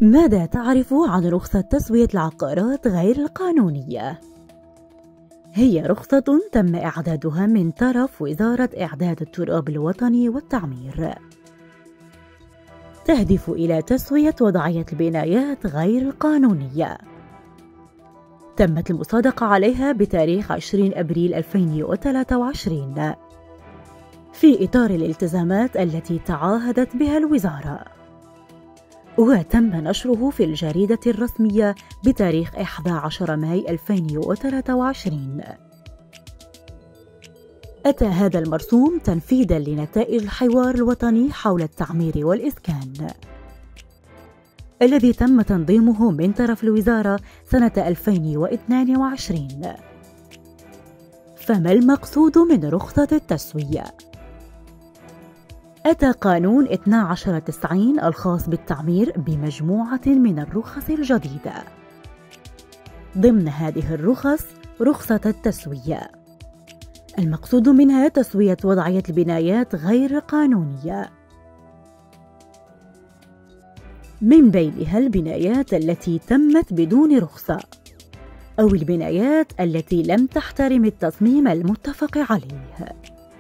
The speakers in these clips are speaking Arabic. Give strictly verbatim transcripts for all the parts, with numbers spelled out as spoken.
ماذا تعرف عن رخصة تسوية العقارات غير القانونية؟ هي رخصة تم إعدادها من طرف وزارة إعداد التراب الوطني والتعمير، تهدف إلى تسوية وضعية البنايات غير القانونية. تمت المصادقة عليها بتاريخ عشرين أبريل ألفين وثلاثة وعشرين في إطار الالتزامات التي تعاهدت بها الوزارة، وتم نشره في الجريدة الرسمية بتاريخ أحد عشر ماي ألفين وثلاثة وعشرين. أتى هذا المرسوم تنفيذاً لنتائج الحوار الوطني حول التعمير والإسكان الذي تم تنظيمه من طرف الوزارة سنة ألفين واثنين وعشرين. فما المقصود من رخصة التسوية؟ أتى قانون اثني عشر تسعين الخاص بالتعمير بمجموعة من الرخص الجديدة. ضمن هذه الرخص رخصة التسوية، المقصود منها تسوية وضعية البنايات غير القانونية، من بينها البنايات التي تمت بدون رخصة أو البنايات التي لم تحترم التصميم المتفق عليه.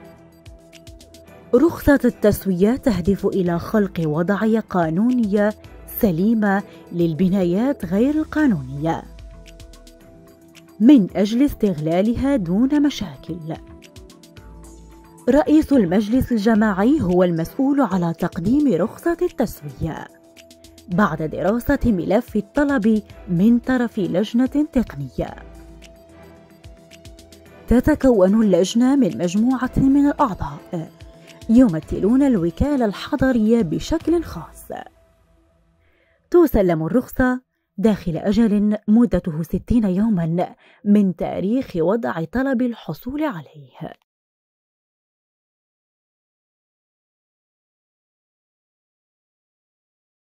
رخصة التسوية تهدف إلى خلق وضعية قانونية سليمة للبنايات غير القانونية من أجل استغلالها دون مشاكل. رئيس المجلس الجماعي هو المسؤول على تقديم رخصة التسوية بعد دراسة ملف الطلب من طرف لجنة تقنية. تتكون اللجنة من مجموعة من الأعضاء يمثلون الوكالة الحضرية بشكل خاص. تسلم الرخصة داخل أجل مدته ستين يوماً من تاريخ وضع طلب الحصول عليه.